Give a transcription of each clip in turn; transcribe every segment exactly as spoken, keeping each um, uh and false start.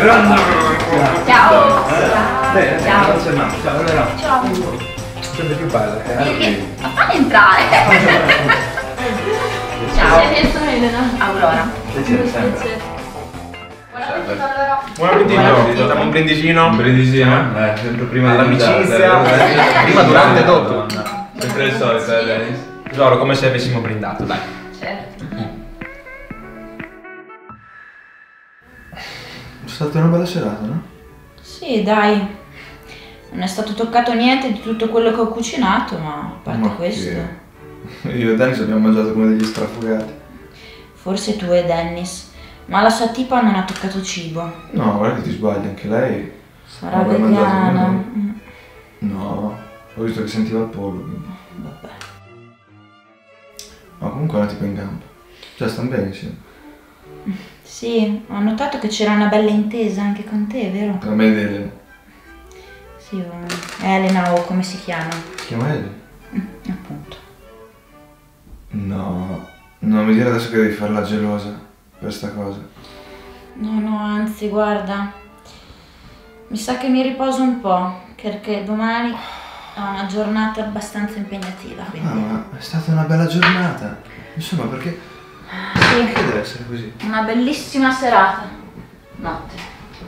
Ciao! Bene, ciao! non c'è mai. Ciao, allora. Ciao! Sempre più belle. Ma fammi entrare! Ciao! Sono Elena. Aurora. Piacere sempre. Buon appetito allora! Buon appetito! Facciamo un brindisino? Un brindisino? Eh, sempre prima all'amicizia. Prima, durante e dopo. Sempre il solito, eh, Dennis? Tesoro, come se avessimo brindato, dai. Certo. È stata una bella serata, no? Sì, dai. Non è stato toccato niente di tutto quello che ho cucinato, ma a parte Ma questo... che- Io e Dennis abbiamo mangiato come degli strafogati. Forse tu e Dennis, ma la sua tipa non ha toccato cibo. No, guarda che ti sbagli, anche lei. Sarà Non aveva mangiato vegana. nulla. Mm, No, ho visto che sentiva il pollo. quindi. Vabbè. Ma comunque è una tipa in gamba. Cioè, stanno bene insieme. Sì, ho notato che c'era una bella intesa anche con te, vero? Tra me ed Elena. Sì, o- Elena o come si chiama? Si chiama Elena? Mm, appunto. No, non mi dire adesso che devi farla gelosa per sta cosa. No, no, anzi, guarda. Mi sa che mi riposo un po', perché domani ho una giornata abbastanza impegnativa, Ah, quindi... ma è stata una bella giornata. Insomma, perché, Sì, perché deve essere così? una bellissima serata. Notte.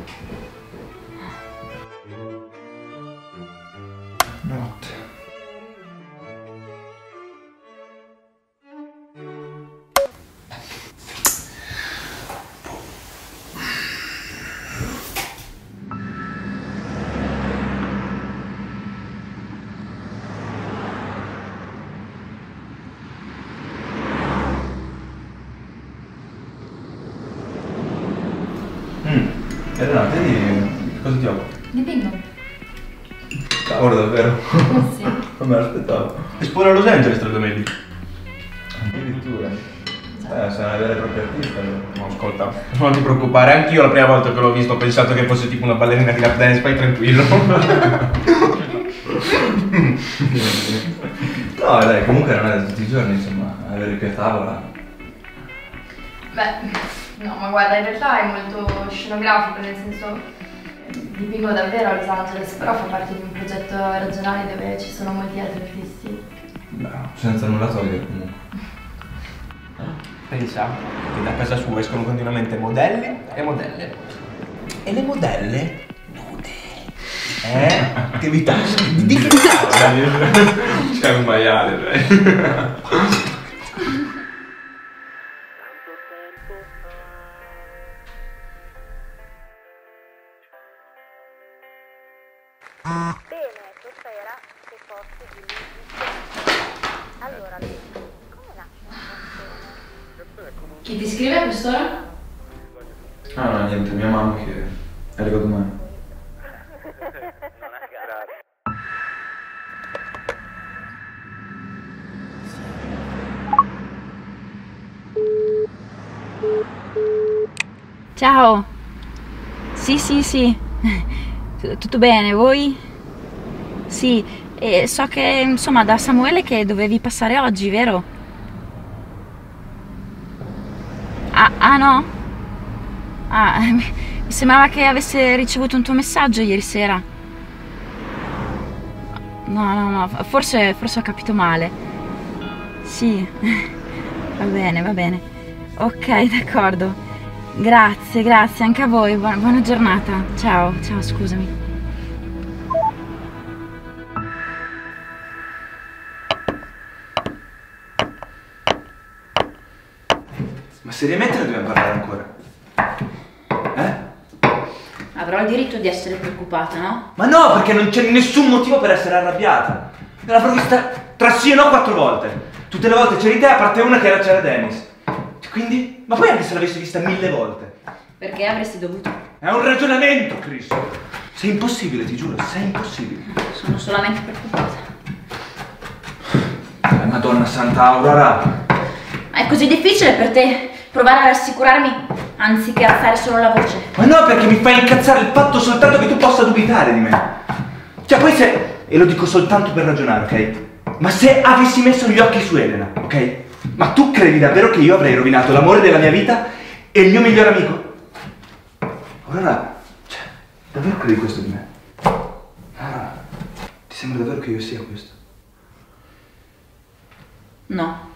Notte. Mm. Elena, te di cosa ti occupi? Di bingo? Cavolo, davvero? Sì. Non me l'aspettavo. Espone a Los Angeles tra domenica. Addirittura. Eh, sei una vera e propria artista. allora. No, ascolta, non ti preoccupare, anch'io la prima volta che l'ho visto ho pensato che fosse tipo una ballerina di lap dance, fai tranquillo. No, dai, comunque non è da tutti i giorni, insomma, avere qui a tavola. Beh, no, ma guarda, in realtà è molto scenografico, nel senso dipingo davvero a Los Angeles, però fa parte di un progetto regionale dove ci sono molti altri artisti. Beh, senza nulla togliere comunque. Pensa che da casa sua escono continuamente modelle e modelle. E le modelle nude. Eh? Che vita? Di che vita? C'è un maiale, dai. Bene, stasera sei posti di Luigi. Allora, come nasce? Chi ti scrive a quest'ora? Ah, no, niente, mia mamma che arriva domani. Ciao. Sì, sì, sì. Tutto bene, voi? Sì, e so che insomma da Samuele che dovevi passare oggi, vero? Ah, ah no? Ah, mi sembrava che avesse ricevuto un tuo messaggio ieri sera. No, no, no, forse, forse ho capito male. Sì, va bene, va bene. Ok, d'accordo. Grazie, grazie anche a voi. Buona, buona giornata. Ciao, ciao, scusami. Ma seriamente ne dobbiamo parlare ancora? Eh? Avrò il diritto di essere preoccupata, no? Ma no, perché non c'è nessun motivo per essere arrabbiata. L'avrò vista tra sì e no quattro volte. Tutte le volte c'eri te, a parte una che era c'era Dennis. Quindi? Ma poi anche se l'avessi vista mille volte. Perché avresti dovuto? È un ragionamento, Chris. Sei impossibile, ti giuro, sei impossibile. Sono solamente preoccupata. Eh, Madonna Santa Aurora. Ma è così difficile per te provare a rassicurarmi anziché alzare solo la voce? Ma no, perché mi fai incazzare il fatto soltanto che tu possa dubitare di me. Cioè, poi se... E lo dico soltanto per ragionare, ok? Ma se avessi messo gli occhi su Elena, ok? Ma tu credi davvero che io avrei rovinato l'amore della mia vita e il mio migliore amico? Aurora, Davvero credi questo di me? Ah, ti sembra davvero che io sia questo? No.